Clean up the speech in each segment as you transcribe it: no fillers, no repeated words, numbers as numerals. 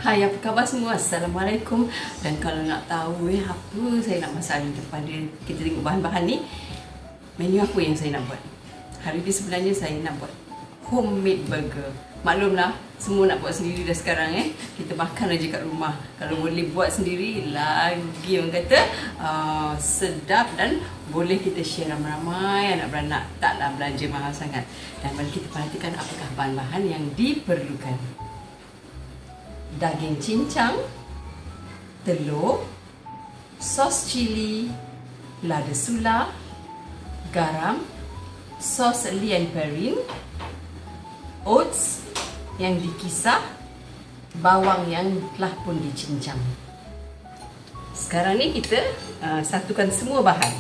Hai, apa khabar semua? Assalamualaikum. Dan kalau nak tahu apa saya nak masak ni, daripada kita tengok bahan-bahan ni, menu apa yang saya nak buat. Hari ni sebenarnya saya nak buat homemade burger. Maklumlah, semua nak buat sendiri dah sekarang Kita makan aja kat rumah. Kalau boleh buat sendiri, lagi orang kata sedap, dan boleh kita share ramai-ramai anak-beranak. Taklah belanja mahal sangat. Dan mari kita perhatikan apakah bahan-bahan yang diperlukan. Daging cincang, telur, sos cili, lada sula, garam, sos lian perin, oats yang dikisar, bawang yang telah pun dicincang. Sekarang ni kita satukan semua bahan.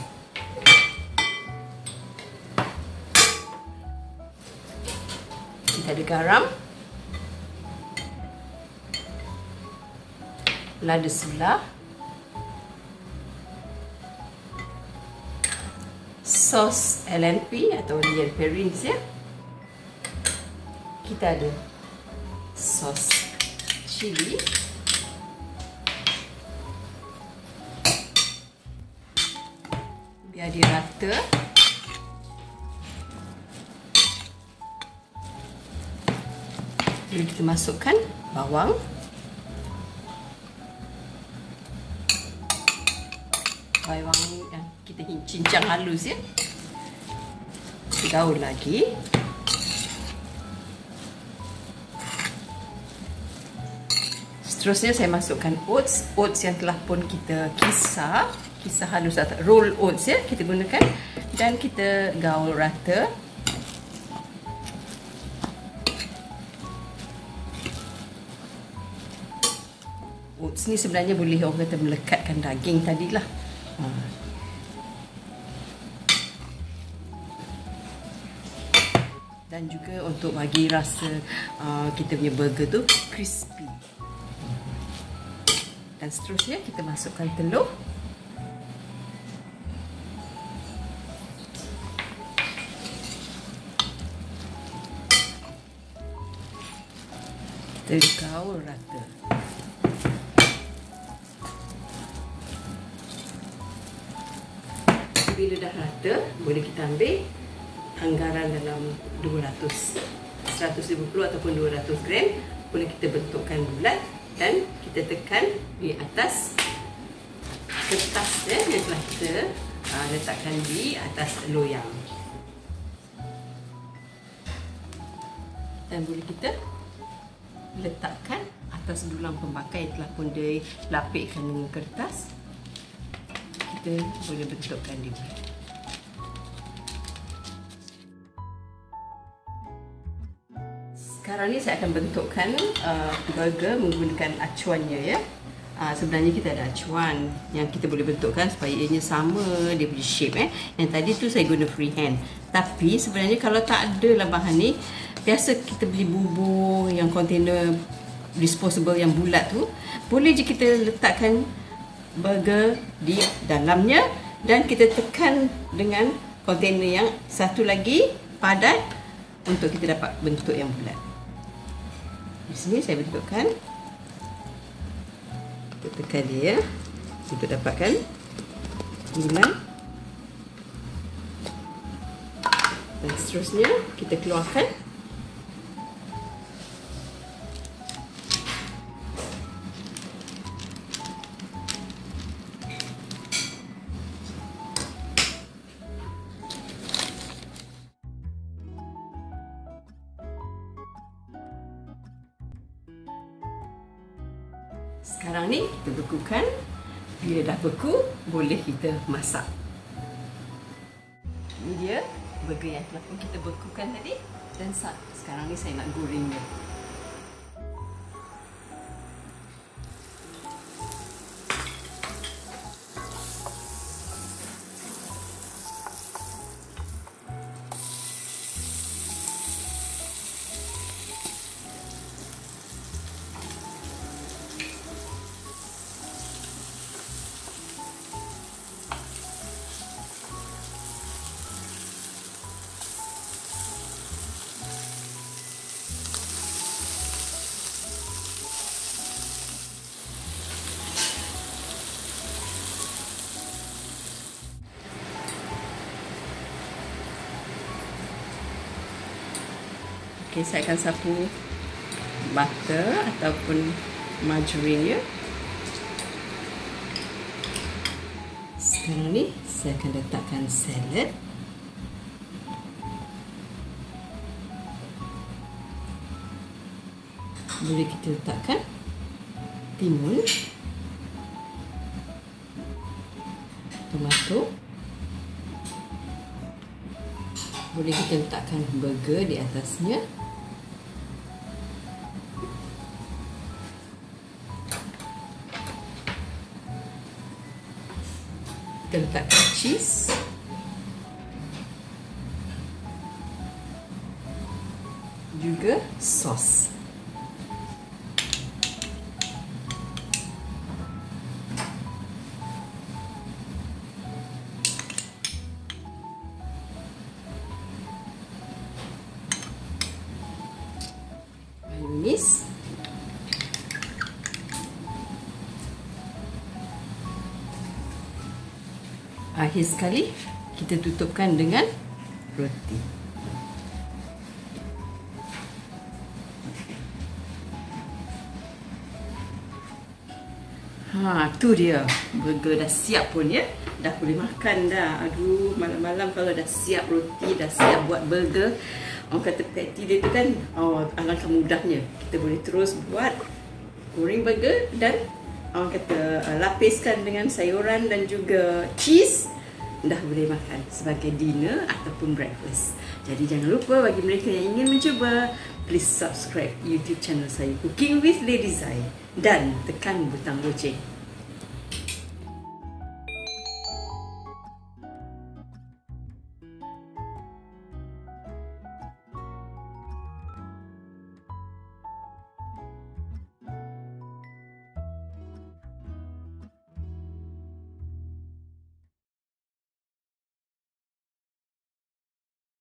Kita ada garam, lada sula, sos LNP atau lian perin ya. Kita ada sos cili, biar dia rata. Jadi kita masukkan bawang, bawang yang kita cincang halus ya. Kita gaul lagi. Seterusnya saya masukkan oats yang telah pun kita kisar halus atau roll oats ya, kita gunakan, dan kita gaul rata. Oats ni sebenarnya boleh orang kata melekatkan daging tadilah. Dan juga untuk bagi rasa kita punya burger tu crispy. Dan seterusnya kita masukkan telur. Kita gaul rata. Bila dah rata, boleh kita ambil anggaran dalam 150 ataupun 200 gram. Boleh kita bentukkan bulat dan kita tekan di atas kertas yang telah kita letakkan di atas loyang. Dan boleh kita letakkan atas dulang pembakai yang telah pun dilapikkan dengan kertas. Kita boleh bentukkan dia. Sekarang ni saya akan bentukkan burger menggunakan acuannya ya. Sebenarnya kita ada acuan yang kita boleh bentukkan supaya ianya sama dia punya shape Yang tadi tu saya guna freehand. Tapi sebenarnya kalau tak ada lah bahan ni, biasa kita beli bubur yang container disposable yang bulat tu, boleh je kita letakkan burger di dalamnya dan kita tekan dengan container yang satu lagi padat untuk kita dapat bentuk yang bulat. Di sini saya bentukkan, kita tekan dia untuk dapatkan bulat. Dan seterusnya kita keluarkan. Sekarang ni kita bekukan. Bila dah beku, boleh kita masak. Ini dia burger yang telah pun kita bekukan tadi. Dan sekarang ni saya nak goreng dia. Okey, saya akan sapu butter ataupun margarine ya. Sekarang ni saya akan letakkan salad. Boleh kita letakkan timun, tomato. Boleh kita letakkan burger di atasnya. Kita letakkan cheese. Juga sos. Mayonis. Akhir sekali kita tutupkan dengan roti. Tu dia. Burger dah siap pun ya. Dah boleh makan dah. Aduh, malam-malam kalau dah siap roti, dah siap buat burger. Orang kata patty dia tu kan, alangkah mudahnya. Kita boleh terus buat goreng burger dan orang kata lapiskan dengan sayuran dan juga cheese. Dah boleh makan sebagai dinner ataupun breakfast. Jadi jangan lupa bagi mereka yang ingin mencuba, please subscribe YouTube channel saya Cooking with Lady Zai dan tekan butang loceng.